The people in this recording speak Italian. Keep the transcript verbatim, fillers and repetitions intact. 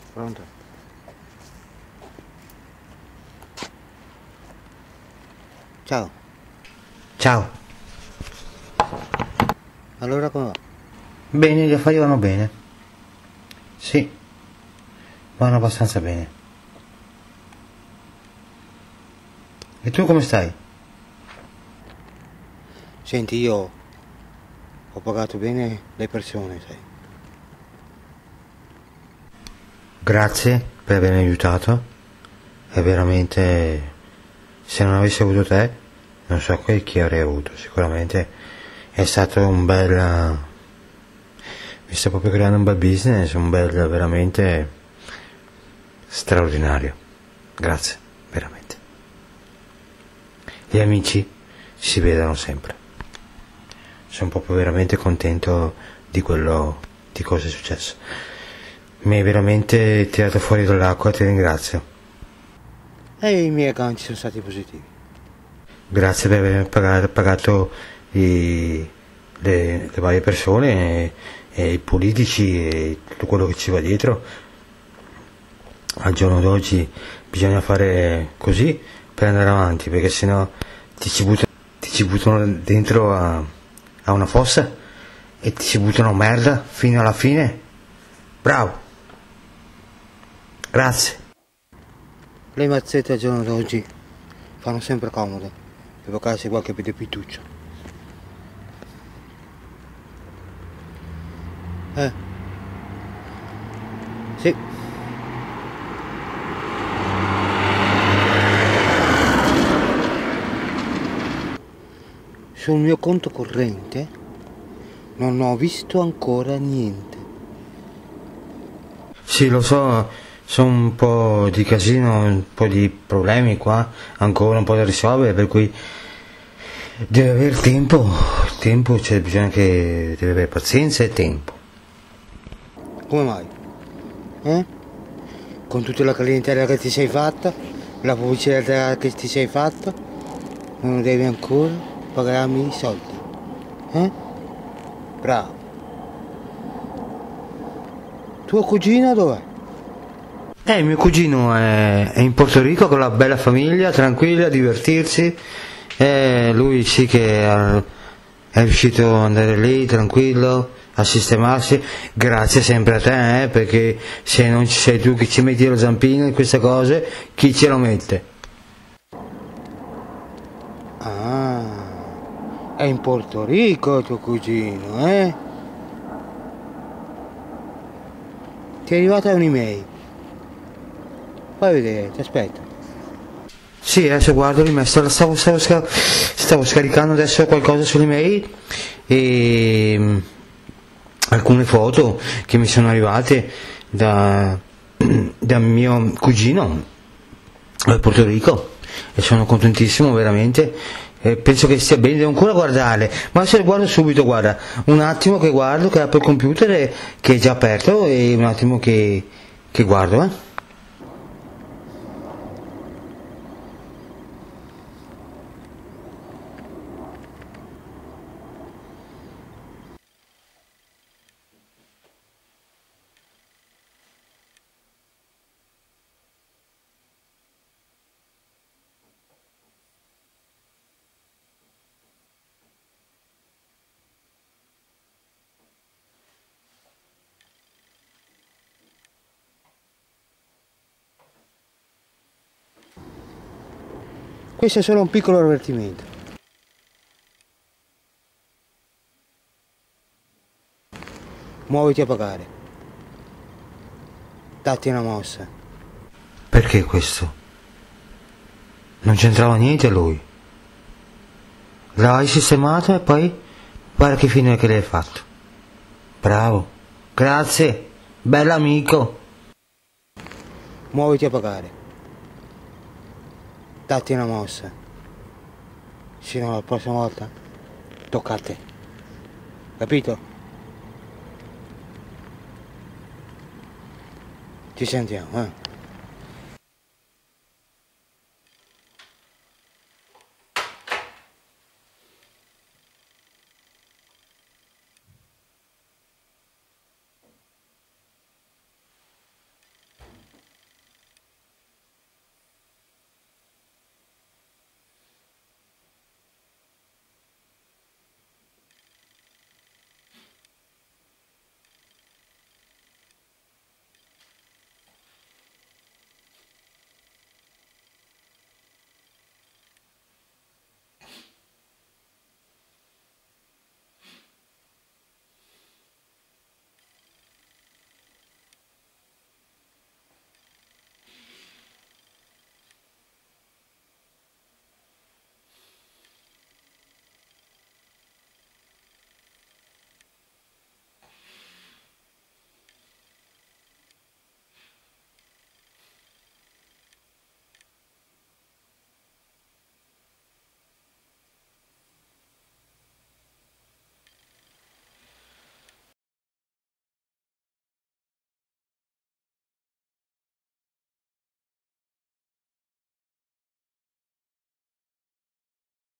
Pronto? Ciao. Ciao. Allora come va? Bene, gli affari vanno bene. Sì, vanno abbastanza bene. E tu come stai? Senti, io ho pagato bene le persone, sai. Grazie per avermi aiutato. È veramente... se non avessi avuto te, non so che chi avrei avuto. Sicuramente è stato un bel... mi sta proprio creando un bel business, un bel veramente straordinario. Grazie, veramente. Gli amici si vedono sempre. Sono proprio veramente contento di quello, di cosa è successo. Mi hai veramente tirato fuori dall'acqua, ti ringrazio. E i miei account sono stati positivi. Grazie per aver pagato, pagato i, le, le varie persone e, e i politici e tutto quello che ci va dietro. Al giorno d'oggi bisogna fare così per andare avanti, perché sennò ti ci buttano, ti ci buttano dentro a, a una fossa e ti ci buttano merda fino alla fine. Bravo. Grazie. Le mazzette al giorno d'oggi fanno sempre comode per vocarsi qualche pedepituccio. Eh? Sì. Sul mio conto corrente non ho visto ancora niente. Sì, lo so. Sono un po' di casino, un po' di problemi qua, ancora un po' da risolvere, per cui deve avere tempo, tempo, cioè bisogna che deve avere pazienza e tempo. Come mai? Eh? Con tutta la clientela che ti sei fatta, la pubblicità che ti sei fatta, non devi ancora pagarmi i soldi. Eh? Bravo. Tuo cugino dov'è? Eh, mio cugino è, è in Porto Rico con la bella famiglia, tranquilla, a divertirsi. Eh, lui sì che ha, è riuscito ad andare lì tranquillo, a sistemarsi, grazie sempre a te, eh, perché se non ci sei tu che ci metti lo zampino in queste cose, chi ce lo mette? Ah, è in Porto Rico tuo cugino, eh? Ti è arrivata un'email. Fai vedere, ti aspetto. Sì, adesso guardo l'email, stavo, stavo, stavo, sca- stavo scaricando adesso qualcosa sull'email e mm, alcune foto che mi sono arrivate da, da mio cugino al Porto Rico e sono contentissimo veramente. Eh, penso che stia bene, devo ancora guardarle, ma se le guardo subito, guarda, un attimo che guardo, che apro il computer e, che è già aperto e un attimo che, che guardo, eh. Questo è solo un piccolo avvertimento. Muoviti a pagare. Datti una mossa. Perché questo? Non c'entrava niente lui. L'hai sistemato e poi guarda che fine che l'hai fatto. Bravo. Grazie. Bell'amico. Muoviti a pagare. Datti una mossa. Se no la prossima volta tocca a te. Capito? Ci sentiamo, eh?